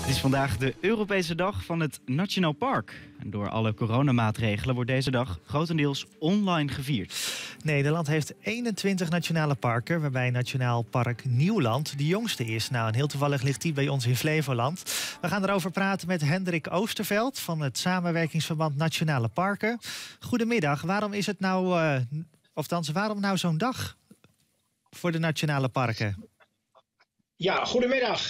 Het is vandaag de Europese dag van het Nationaal Park. En door alle coronamaatregelen wordt deze dag grotendeels online gevierd. Nederland heeft 21 nationale parken, waarbij Nationaal Park Nieuwland de jongste is. Nou, en heel toevallig ligt die bij ons in Flevoland. We gaan erover praten met Hendrik Oosterveld van het samenwerkingsverband Nationale Parken. Goedemiddag, waarom is het nou, waarom nou zo'n dag voor de nationale parken? Ja, goedemiddag.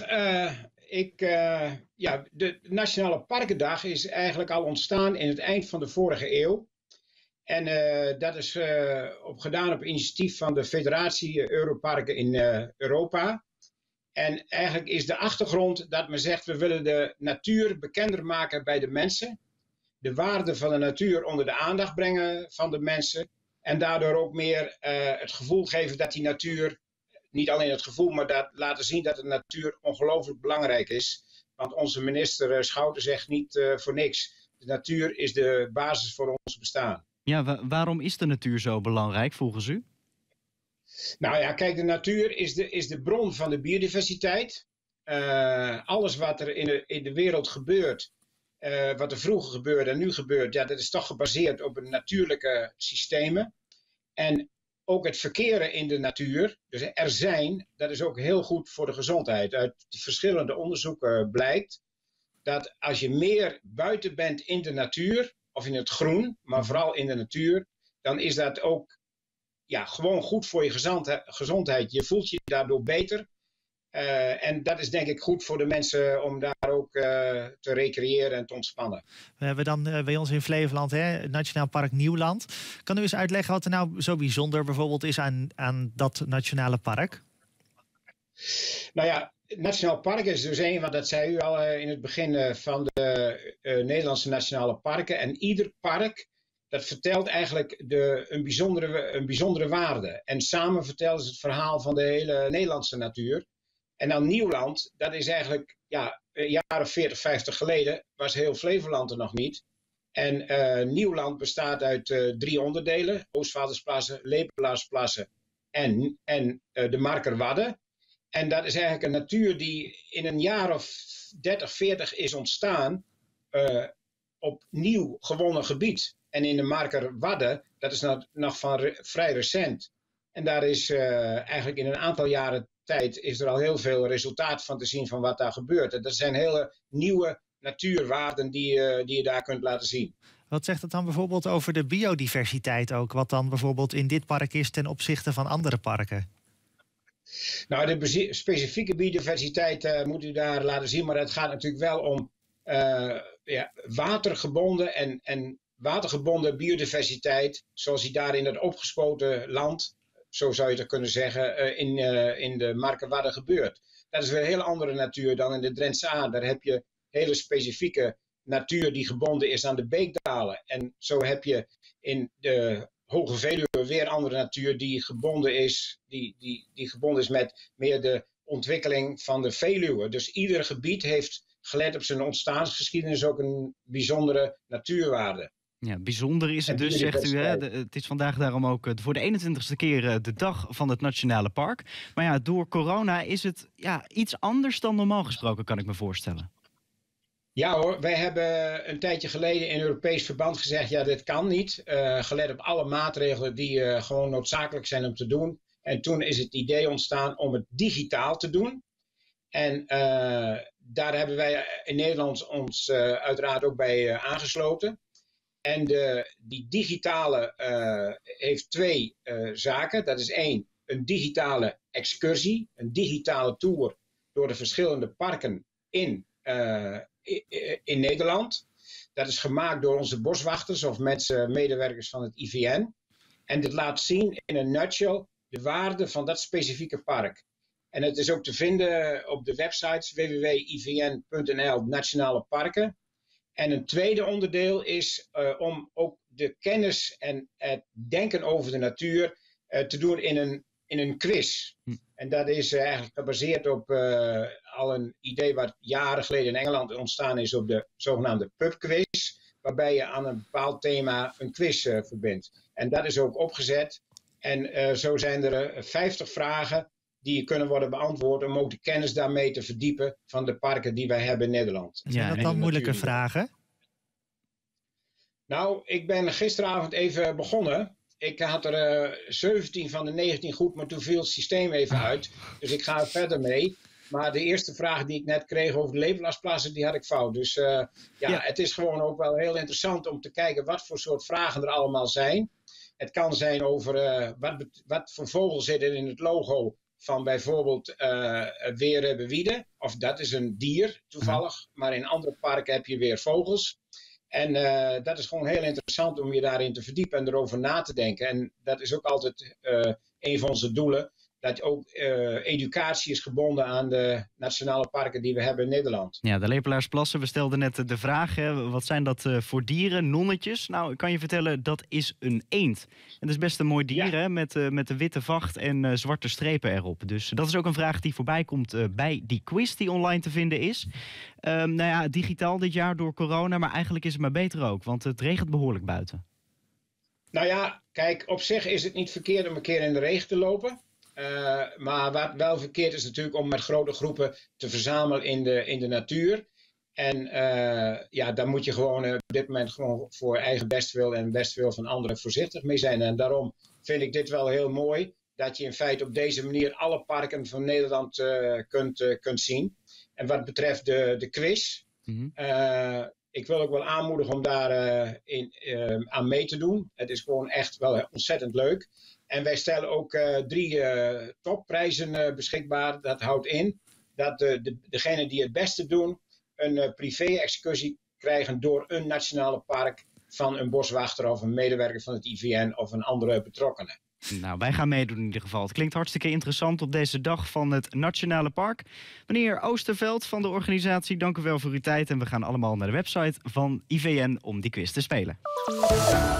De Nationale Parkendag is eigenlijk al ontstaan in het eind van de vorige eeuw. En dat is gedaan op initiatief van de Federatie Europarken in Europa. En eigenlijk is de achtergrond dat men zegt, we willen de natuur bekender maken bij de mensen. De waarde van de natuur onder de aandacht brengen van de mensen. En daardoor ook meer het gevoel geven dat die natuur, niet alleen het gevoel, maar laten zien dat de natuur ongelooflijk belangrijk is. Want onze minister Schouten zegt niet voor niks. De natuur is de basis voor ons bestaan. Ja, waarom is de natuur zo belangrijk volgens u? Nou ja, kijk, de natuur is de bron van de biodiversiteit. Alles wat er in de wereld gebeurt, wat er vroeger gebeurde en nu gebeurt, ja, dat is toch gebaseerd op een natuurlijke systemen. En ook het verkeren in de natuur, dus er zijn, dat is ook heel goed voor de gezondheid. Uit die verschillende onderzoeken blijkt dat als je meer buiten bent in de natuur, of in het groen, maar vooral in de natuur, dan is dat ook gewoon goed voor je gezondheid. Je voelt je daardoor beter. En dat is denk ik goed voor de mensen om daar ook te recreëren en te ontspannen. We hebben dan bij ons in Flevoland het Nationaal Park Nieuwland. Kan u eens uitleggen wat er nou zo bijzonder bijvoorbeeld is aan dat nationale park? Nou ja, het Nationaal Park is dus want dat zei u al in het begin van de Nederlandse nationale parken. En ieder park, dat vertelt eigenlijk een bijzondere waarde. En samen vertellen ze het verhaal van de hele Nederlandse natuur. En dan Nieuwland, dat is eigenlijk een jaar of 40, 50 geleden, was heel Flevoland er nog niet. En Nieuwland bestaat uit 3 onderdelen. Oostvaardersplassen, Lepelaarsplassen en de Markerwadden. En dat is eigenlijk een natuur die in een jaar of 30, 40 is ontstaan op nieuw gewonnen gebied. En in de Markerwadden, dat is nog van vrij recent. En daar is eigenlijk in een aantal jaren tijd is er al heel veel resultaat van te zien van wat daar gebeurt. En dat zijn hele nieuwe natuurwaarden die je daar kunt laten zien. Wat zegt het dan bijvoorbeeld over de biodiversiteit ook? Wat dan bijvoorbeeld in dit park is ten opzichte van andere parken? Nou, de specifieke biodiversiteit moet u daar laten zien. Maar het gaat natuurlijk wel om watergebonden en watergebonden biodiversiteit. Zoals die daar in het opgespoten land, zo zou je het kunnen zeggen, in de Markerwadden gebeurt. Dat is weer een heel andere natuur dan in de Drentse Aa. Daar heb je hele specifieke natuur die gebonden is aan de beekdalen. En zo heb je in de Hoge Veluwe weer andere natuur die gebonden is, die gebonden is met meer de ontwikkeling van de Veluwe. Dus ieder gebied heeft, gelet op zijn ontstaansgeschiedenis, ook een bijzondere natuurwaarde. Ja, bijzonder is het dus, zegt u. Het is vandaag daarom ook voor de 21ste keer de dag van het Nationale Park. Maar ja, door corona is het iets anders dan normaal gesproken, kan ik me voorstellen. Ja hoor, wij hebben een tijdje geleden in Europees verband gezegd, ja, dit kan niet. Gelet op alle maatregelen die gewoon noodzakelijk zijn om te doen. En toen is het idee ontstaan om het digitaal te doen. En daar hebben wij in Nederland ons uiteraard ook bij aangesloten. En die digitale heeft 2 zaken. Dat is 1, een digitale excursie, een digitale tour door de verschillende parken in Nederland. Dat is gemaakt door onze boswachters of medewerkers van het IVN. En dit laat zien in een nutshell de waarde van dat specifieke park. En het is ook te vinden op de websites www.ivn.nl Nationale Parken. En een tweede onderdeel is om ook de kennis en het denken over de natuur te doen in een quiz. En dat is eigenlijk gebaseerd op al een idee wat jaren geleden in Engeland ontstaan is op de zogenaamde pubquiz. Waarbij je aan een bepaald thema een quiz verbindt. En dat is ook opgezet. En zo zijn er 50 vragen die kunnen worden beantwoord om ook de kennis daarmee te verdiepen van de parken die wij hebben in Nederland. Zijn dat dan moeilijke vragen? Nou, ik ben gisteravond even begonnen. Ik had er 17 van de 19 goed, maar toen viel het systeem even uit. Dus ik ga er verder mee. Maar de eerste vraag die ik net kreeg over de levenlastplassen, die had ik fout. Dus het is gewoon ook wel heel interessant om te kijken wat voor soort vragen er allemaal zijn. Het kan zijn over wat voor vogels zitten in het logo van bijvoorbeeld Weerwiede. Of dat is een dier toevallig, maar in andere parken heb je weer vogels. En dat is gewoon heel interessant om je daarin te verdiepen en erover na te denken. En dat is ook altijd een van onze doelen. Dat ook educatie is gebonden aan de nationale parken die we hebben in Nederland. Ja, de Lepelaarsplassen, we stelden net de vraag, wat zijn dat voor dieren, nonnetjes? Nou, ik kan je vertellen, dat is een eend. En dat is best een mooi dier, hè, met de witte vacht en zwarte strepen erop. Dus dat is ook een vraag die voorbij komt bij die quiz die online te vinden is. Digitaal dit jaar door corona, maar eigenlijk is het maar beter ook, want het regent behoorlijk buiten. Nou ja, kijk, op zich is het niet verkeerd om een keer in de regen te lopen. Maar wat wel verkeerd is natuurlijk om met grote groepen te verzamelen in de natuur. En daar moet je gewoon op dit moment gewoon voor eigen bestwil en bestwil van anderen voorzichtig mee zijn. En daarom vind ik dit wel heel mooi, dat je in feite op deze manier alle parken van Nederland kunt zien. En wat betreft de quiz, ik wil ook wel aanmoedigen om daar aan mee te doen. Het is gewoon echt wel ontzettend leuk. En wij stellen ook 3 topprijzen beschikbaar. Dat houdt in dat degenen die het beste doen een privé-excursie krijgen door een nationale park van een boswachter of een medewerker van het IVN of een andere betrokkenen. Nou, wij gaan meedoen in ieder geval. Het klinkt hartstikke interessant op deze dag van het Nationale Park. Meneer Oosterveld van de organisatie, dank u wel voor uw tijd. En we gaan allemaal naar de website van IVN om die quiz te spelen.